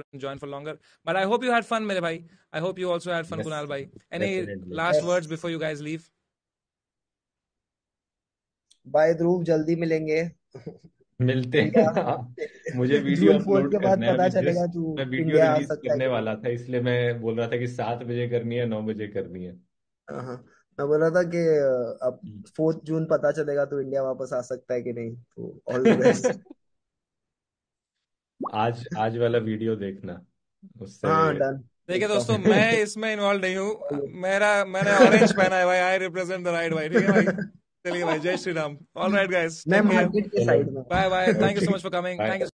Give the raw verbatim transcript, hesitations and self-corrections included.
join for longer. But I hope you had fun, mere bhai. I hope you also had fun, Yes, Kunal bhai. Any definitely. last Yes. words before you guys leave? Bye Dhruv, जल्दी मिलेंगे। मिलते India हैं। मुझे video जून fourth upload के बाद करना है पता अभी, चलेगा जस्ट तू मैं वीडियो इंडिया आ रिलीज सकता है करने कि नहीं। वाला था, इसलिए मैं बोल रहा था कि सात बजे करनी है, नौ बजे करनी है। हाँ हाँ। मैं बोल रहा था कि अ, अब फोर्थ जून पता चलेगा तो इंडिया वापस आ सकता है कि नहीं, तो ऑल द बेस्ट। आज आज वाला वीडियो देखना, उससे। हाँ डन। देखिए देखता दोस्तों, हूँ। मैं इसमें इन्वॉल्व नहीं हूँ। मेरा मैंने ऑरेंज पहना है भाई। आई रिप्रेजेंट द राइट भाई। ठीक है भाई। चलिए भाई, जय Shri Ram. All right guys, मैं टेक केयर। मार्केट के चलो, साइड में bye bye. Thank you okay, so much for coming. Thank bye. You.